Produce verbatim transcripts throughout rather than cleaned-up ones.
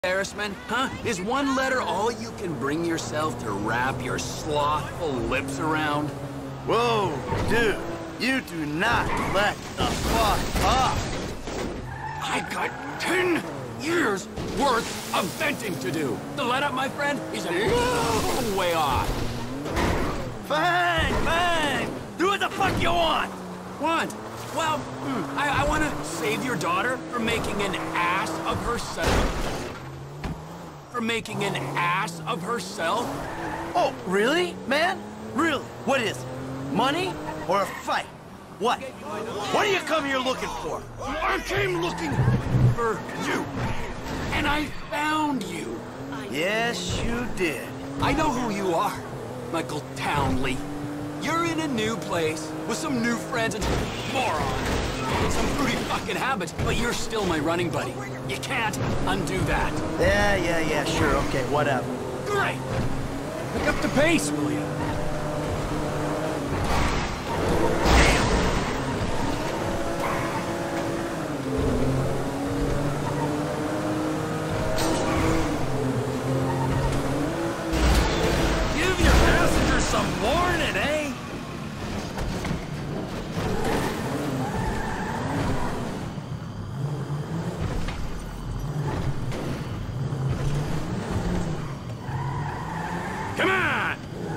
embarrassment, huh? Is one letter all you can bring yourself to wrap your slothful lips around? Whoa, dude, you do not let the fuck up. I got ten years worth of venting to do. The let up, my friend, is a long way off. Fine, fine. Do what the fuck you want. Want? Well, hmm, I, I want to save your daughter from making an ass of herself. From making an ass of herself? Oh, really, man? Really? What is it? Money or a fight? What? What do you come here looking for? I came looking for you. And I found you. Yes, you did. I know who you are, Michael Townley. You're in a new place with some new friends and moron. Some fruity fucking habits, but you're still my running buddy. You can't undo that. Yeah, yeah, yeah, sure, okay, whatever. Great. Pick up the pace, will you? Give your passengers some warning, eh? Come on!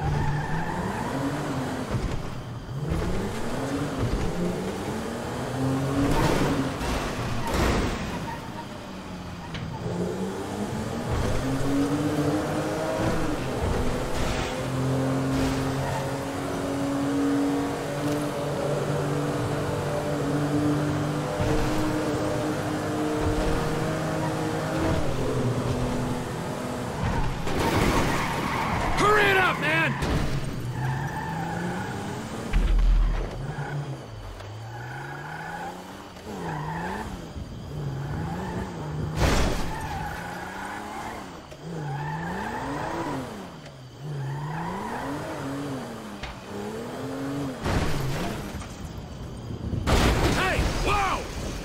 Hurry it up, man! Hey, whoa!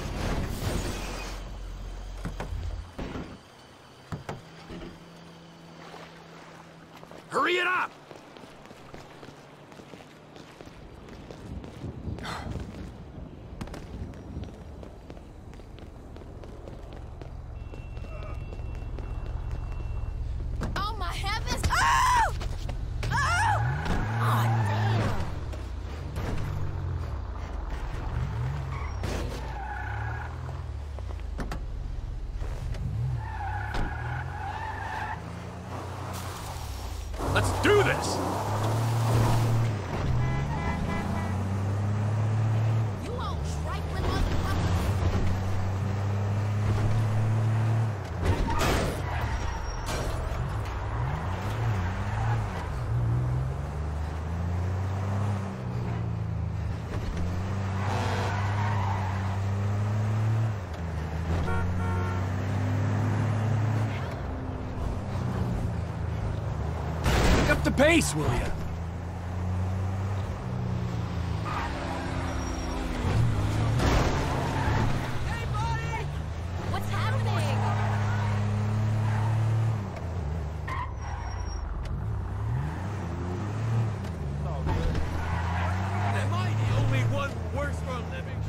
Hurry it up! Oh my heavens! Oh! Oh! Oh, damn! Let's do this! You old trifling motherfucker! Pick up the pace, will you? Hey, buddy! What's happening? Am I the only one who works for a living?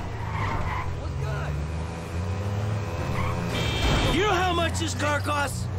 What's good? You know how much this car costs?